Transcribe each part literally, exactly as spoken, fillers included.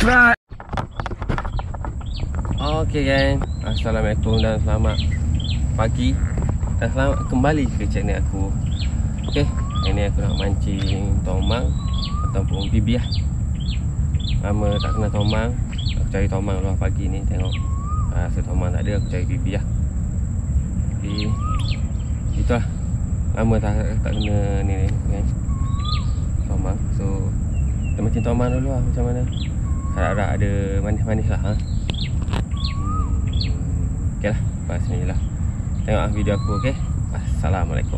strike. Okey gang, assalamualaikum dan selamat pagi dan selamat kembali ke channel aku. Okey, ini aku nak mancing tomang ataupun bibiah. Lama tak kena tomang, aku cari tomang luar pagi ni, tengok rasa tomang tak ada, aku cari bibiah. Tapi itulah, lama tak tak kena ni ni kan, tomang. So kita mancing tomang dulu lah, macam mana. Harap-harap ada manis-manis lah ha? hmm, ok lah, lepas ni lah tengok video aku. Ok, assalamualaikum.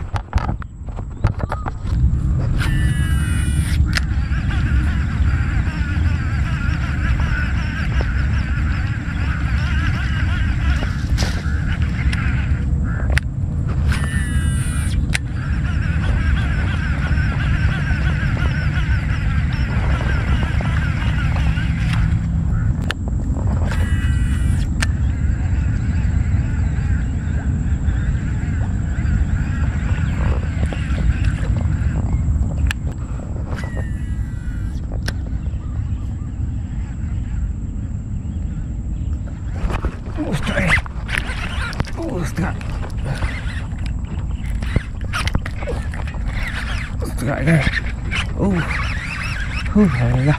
Strike kan. Oh. Huh, alhamdulillah.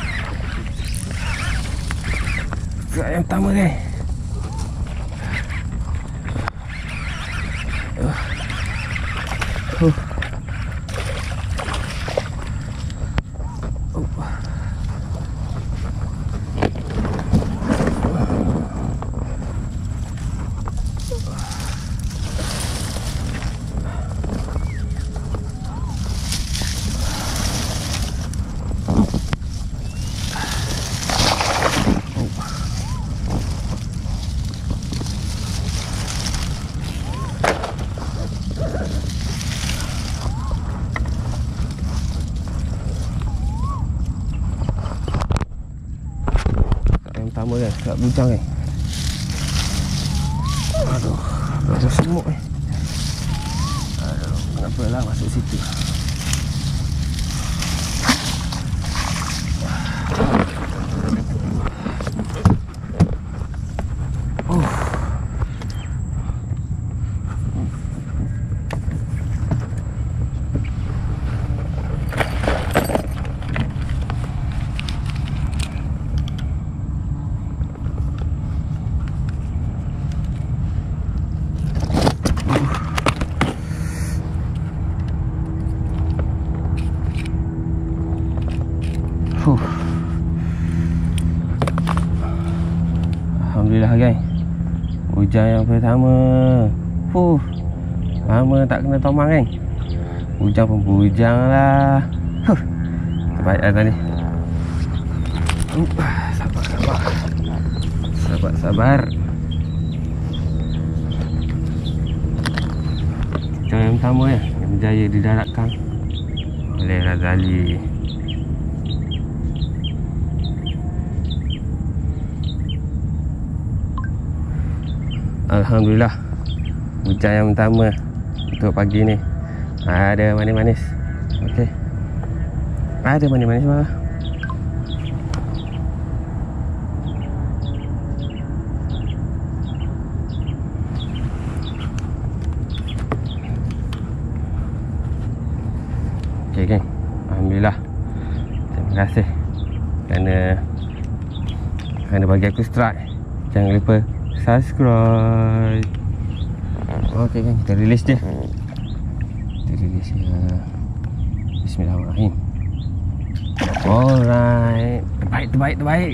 Strike yang pertama kan. Uh. Huh. Oh. Pertama kan, kat bujang kan. Aduh, rasa semut eh. Aduh, kenapa lah masuk situ. Oh. Huh. Alhamdulillah guys, hujan yang pertama. Huh. Lama tak kena tomang kan. Hujan pun bujang lah. Huh. Terbaik lah tadi. uh, Sabar, sabar. Sabar, sabar. Hujan yang pertama ya, yang berjaya didaratkan oleh Razali. Alhamdulillah, hujan yang pertama untuk pagi ni. Ada manis-manis. Okey, ada manis-manis lah. Okey geng, alhamdulillah. Terima kasih kerana kerana bagi aku strike. Jangan lupa subscribe. Okey kan, kita release dia. Kita release dia. Bismillahirrahmanirrahim. Alright, terbaik, terbaik, terbaik.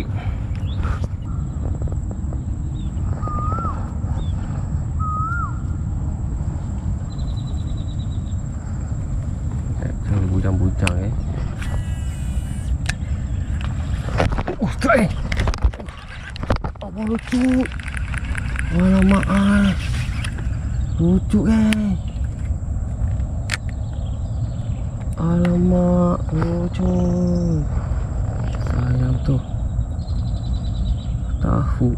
Bujang-bujang eh. Oh, strike. Apa lucu. Alamak ah. Lucu kan. Alamak, lucu. Sayang tu. Tahu.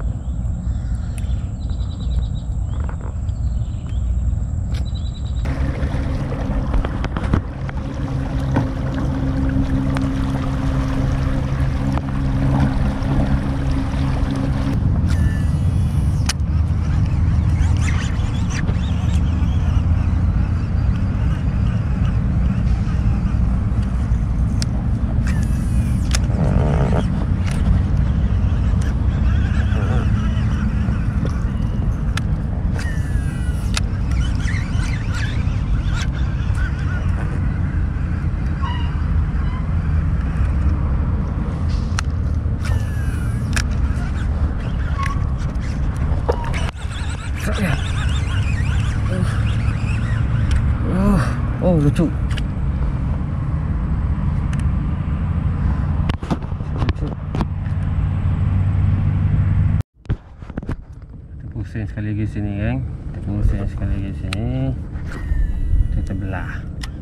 Oh, lucu. Lucu. Kita pusing sekali lagi sini, geng. Kita pusing sekali lagi sini. Kita belah.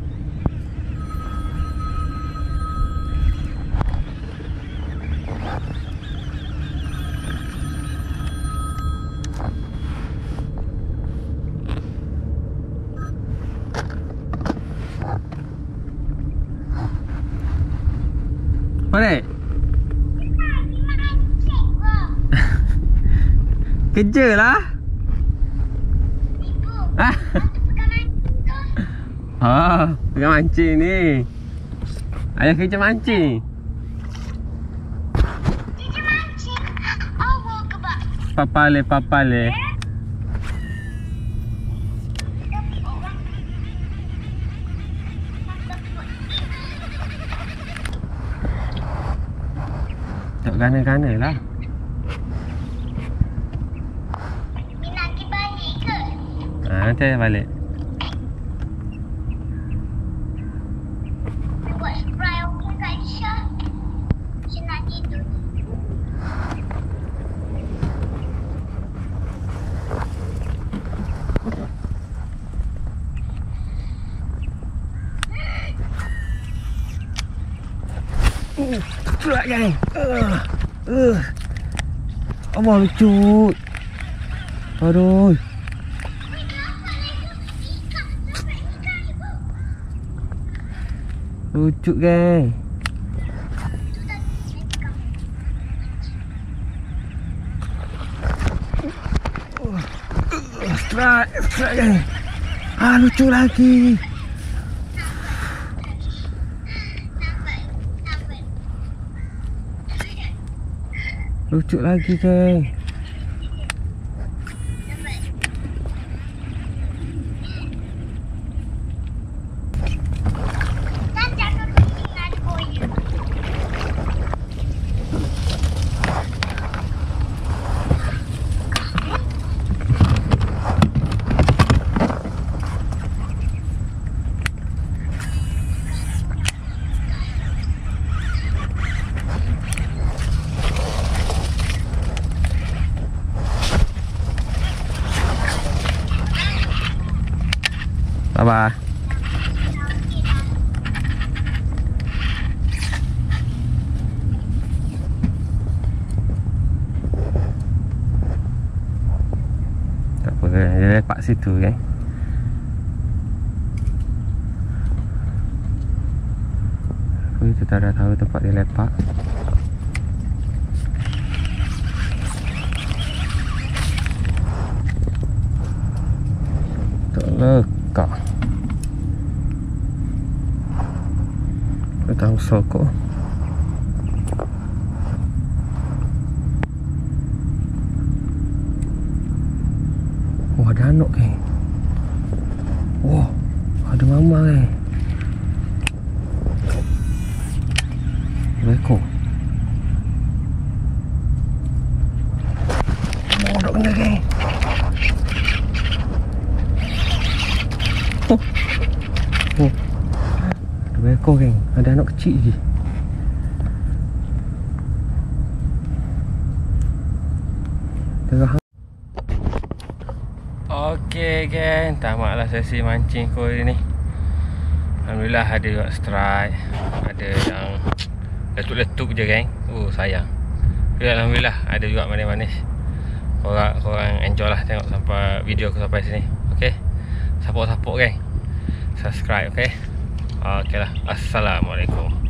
Boleh? Kerja lah. Ah. Oh, pegang mancing ni. Ayah kerja mancing. Kerja mancing. Awak ke bak? Papale, papale. Tak gana-gana lah. Ni nak pergi balik ke? Haa, nanti ayah balik. Buat spray okey Kak Isha. Saya nak tidur. Uh, cerak geng. Uh, uh. Allah lucu. Aduh. Lucu geng. Uh, uh, strike, strike geng. Ah, lucu lagi. Lucu lagi geng. Bye-bye. Tak apa, dia lepak situ kan. Aku tak ada tahu tempat dia lepak. Tak lekak. Tahu sokok. Wah, ada anak ke? Wah, ada mama ke? Rekor. Oh, tak kena ke? Oh. Oh. Dua ekor geng. Ada anak kecil lagi. Tengah. Okey geng, tamatlah sesi mancing ko hari ni. Alhamdulillah ada juga strike. Ada yang letup-letup je geng. Oh sayang. Tapi alhamdulillah ada juga manis-manis. Korang korang enjoy lah tengok sampai video aku sampai sini. Okey. Support-support geng. Subscribe, okey. Okey lah. Assalamualaikum.